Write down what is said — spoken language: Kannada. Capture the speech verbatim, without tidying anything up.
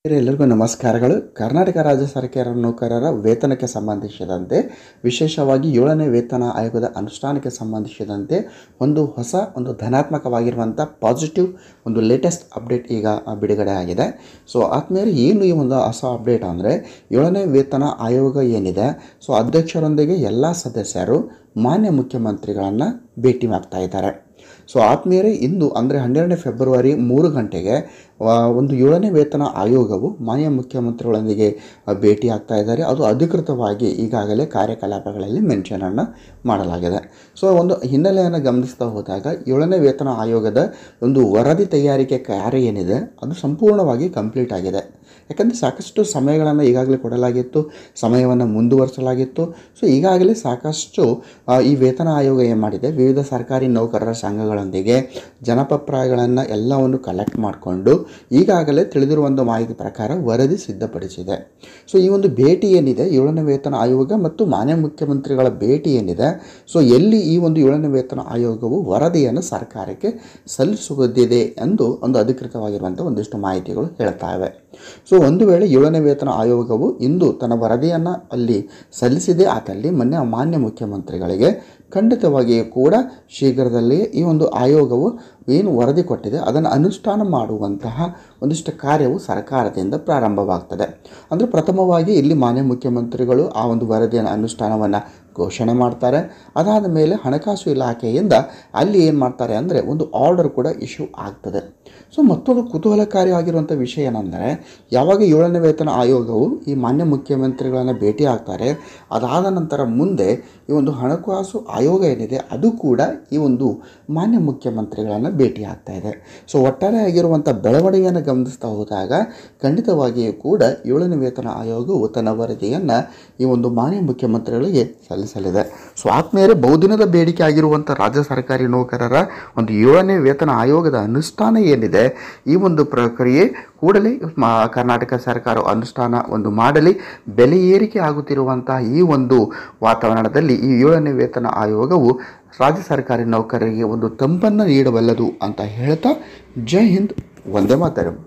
ಎಲ್ಲರಿಗೂ ನಮಸ್ಕಾರಗಳು. ಕರ್ನಾಟಕ ರಾಜ್ಯ ಸರ್ಕಾರ ನೌಕರರ ವೇತನಕ್ಕೆ ಸಂಬಂಧಿಸಿದಂತೆ, ವಿಶೇಷವಾಗಿ ಏಳನೇ ವೇತನ ಆಯೋಗದ ಅನುಷ್ಠಾನಕ್ಕೆ ಸಂಬಂಧಿಸಿದಂತೆ ಒಂದು ಹೊಸ ಒಂದು ಧನಾತ್ಮಕವಾಗಿರುವಂಥ ಪಾಸಿಟಿವ್ ಒಂದು ಲೇಟೆಸ್ಟ್ ಅಪ್ಡೇಟ್ ಈಗ ಬಿಡುಗಡೆ ಆಗಿದೆ. ಸೊ ಆದ್ಮೇಲೆ ಏನು ಈ ಒಂದು ಹೊಸ ಅಪ್ಡೇಟ್ ಅಂದರೆ, ಏಳನೇ ವೇತನ ಆಯೋಗ ಏನಿದೆ, ಸೊ ಅಧ್ಯಕ್ಷರೊಂದಿಗೆ ಎಲ್ಲ ಸದಸ್ಯರು ಮಾನ್ಯ ಮುಖ್ಯಮಂತ್ರಿಗಳನ್ನು ಭೇಟಿ ಮಾಡ್ತಾ ಇದ್ದಾರೆ. ಸೊ ಆದ್ಮೇಲೆ ಇಂದು ಅಂದರೆ ಹನ್ನೆರಡನೇ ಫೆಬ್ರವರಿ ಮೂರು ಗಂಟೆಗೆ ಒಂದು ಏಳನೇ ವೇತನ ಆಯೋಗವು ಮಾನ್ಯ ಮುಖ್ಯಮಂತ್ರಿಗಳೊಂದಿಗೆ ಭೇಟಿ ಆಗ್ತಾ ಇದ್ದಾರೆ. ಅದು ಅಧಿಕೃತವಾಗಿ ಈಗಾಗಲೇ ಕಾರ್ಯಕಲಾಪಗಳಲ್ಲಿ ಮೆನ್ಷನನ್ನು ಮಾಡಲಾಗಿದೆ. ಸೊ ಒಂದು ಹಿನ್ನೆಲೆಯನ್ನು ಗಮನಿಸ್ತಾ ಹೋದಾಗ ಏಳನೇ ವೇತನ ಆಯೋಗದ ಒಂದು ವರದಿ ತಯಾರಿಕೆ ಕಾರ್ಯ ಏನಿದೆ ಅದು ಸಂಪೂರ್ಣವಾಗಿ ಕಂಪ್ಲೀಟ್ ಆಗಿದೆ. ಯಾಕಂದರೆ ಸಾಕಷ್ಟು ಸಮಯಗಳನ್ನು ಈಗಾಗಲೇ ಕೊಡಲಾಗಿತ್ತು, ಸಮಯವನ್ನು ಮುಂದುವರಿಸಲಾಗಿತ್ತು. ಸೊ ಈಗಾಗಲೇ ಸಾಕಷ್ಟು ಈ ವೇತನ ಆಯೋಗ ಏನು ಮಾಡಿದೆ, ವಿವಿಧ ಸರ್ಕಾರಿ ನೌಕರರ ಸಂಘಗಳೊಂದಿಗೆ ಜನಪ್ರಾಯಗಳನ್ನು ಎಲ್ಲವನ್ನು ಕಲೆಕ್ಟ್ ಮಾಡಿಕೊಂಡು ಈಗಾಗಲೇ ತಿಳಿದಿರುವಂಥ ಮಾಹಿತಿ ಪ್ರಕಾರ ವರದಿ ಸಿದ್ಧಪಡಿಸಿದೆ. ಸೊ ಈ ಒಂದು ಭೇಟಿ ಏನಿದೆ, ಏಳನೇ ವೇತನ ಆಯೋಗ ಮತ್ತು ಮಾನ್ಯ ಮುಖ್ಯಮಂತ್ರಿಗಳ ಭೇಟಿ ಏನಿದೆ, ಸೊ ಎಲ್ಲಿ ಈ ಒಂದು ಏಳನೇ ವೇತನ ಆಯೋಗವು ವರದಿಯನ್ನು ಸರ್ಕಾರಕ್ಕೆ ಸಲ್ಲಿಸುವುದಿದೆ ಎಂದು ಒಂದು ಅಧಿಕೃತವಾಗಿರುವಂಥ ಒಂದಿಷ್ಟು ಮಾಹಿತಿಗಳು ಹೇಳ್ತಾವೆ. ಸೊ ಒಂದು ವೇಳೆ ಏಳನೇ ವೇತನ ಆಯೋಗವು ಇಂದು ತನ್ನ ವರದಿಯನ್ನು ಅಲ್ಲಿ ಸಲ್ಲಿಸಿದೆ ಆದಲ್ಲಿ ಮೊನ್ನೆ ಮಾನ್ಯ ಮುಖ್ಯಮಂತ್ರಿಗಳಿಗೆ ಖಂಡಿತವಾಗಿಯೂ ಕೂಡ ಶೀಘ್ರದಲ್ಲಿಯೇ ಈ ಒಂದು ಆಯೋಗವು ಏನು ವರದಿ ಕೊಟ್ಟಿದೆ ಅದನ್ನು ಅನುಷ್ಠಾನ ಮಾಡುವಂತಹ ಒಂದಿಷ್ಟು ಕಾರ್ಯವು ಸರ್ಕಾರದಿಂದ ಪ್ರಾರಂಭವಾಗ್ತದೆ. ಅಂದರೆ ಪ್ರಥಮವಾಗಿ ಇಲ್ಲಿ ಮಾನ್ಯ ಮುಖ್ಯಮಂತ್ರಿಗಳು ಆ ಒಂದು ವರದಿಯನ್ನು ಅನುಷ್ಠಾನವನ್ನು ಘೋಷಣೆ ಮಾಡ್ತಾರೆ. ಅದಾದ ಮೇಲೆ ಹಣಕಾಸು ಇಲಾಖೆಯಿಂದ ಅಲ್ಲಿ ಏನು ಮಾಡ್ತಾರೆ ಅಂದರೆ ಒಂದು ಆರ್ಡರ್ ಕೂಡ ಇಶ್ಯೂ ಆಗ್ತದೆ. ಸೊ ಮತ್ತೊಂದು ಕುತೂಹಲಕಾರಿಯಾಗಿರುವಂಥ ವಿಷಯ ಏನೆಂದರೆ, ಯಾವಾಗ ಏಳನೇ ವೇತನ ಆಯೋಗವು ಈ ಮಾನ್ಯ ಮುಖ್ಯಮಂತ್ರಿಗಳನ್ನು ಭೇಟಿ ಆಗ್ತಾರೆ, ಅದಾದ ನಂತರ ಮುಂದೆ ಈ ಒಂದು ಹಣಕಾಸು ಆಯೋಗ ಏನಿದೆ ಅದು ಕೂಡ ಈ ಒಂದು ಮಾನ್ಯ ಮುಖ್ಯಮಂತ್ರಿಗಳನ್ನು ಭೇಟಿ ಆಗ್ತಾ ಇದೆ. ಸೊ ಒಟ್ಟಾರೆ ಆಗಿರುವಂಥ ಬೆಳವಣಿಗೆಯನ್ನು ಗಮನಿಸ್ತಾ ಹೋದಾಗ ಖಂಡಿತವಾಗಿಯೂ ಕೂಡ ಏಳನೇ ವೇತನ ಆಯೋಗವು ತನ್ನ ವರದಿಯನ್ನು ಈ ಒಂದು ಮಾನ್ಯ ಮುಖ್ಯಮಂತ್ರಿಗಳಿಗೆ ಸಲ್ಲಿಸಲಿದೆ. ಸೊ ಆದ್ಮೇಲೆ ಬಹುದಿನದ ಬೇಡಿಕೆ ಆಗಿರುವಂಥ ರಾಜ್ಯ ಸರ್ಕಾರಿ ನೌಕರರ ಒಂದು ಏಳನೇ ವೇತನ ಆಯೋಗದ ಅನುಷ್ಠಾನ ಏನಿದೆ, ಈ ಒಂದು ಪ್ರಕ್ರಿಯೆ ಕೂಡಲೇ ಕರ್ನಾಟಕ ಸರ್ಕಾರ ಅನುಷ್ಠಾನ ಒಂದು ಮಾಡಲಿ. ಬೆಲೆ ಏರಿಕೆ ಆಗುತ್ತಿರುವಂತಹ ಈ ಒಂದು ವಾತಾವರಣದಲ್ಲಿ ಈ ಏಳನೇ ವೇತನ ಆಯೋಗವು ರಾಜ್ಯ ಸರ್ಕಾರಿ ನೌಕರರಿಗೆ ಒಂದು ತಂಪನ್ನು ನೀಡಬಲ್ಲದು ಅಂತ ಹೇಳ್ತಾ, ಜೈ ಹಿಂದ್, ವಂದೇ ಮಾತರಂ.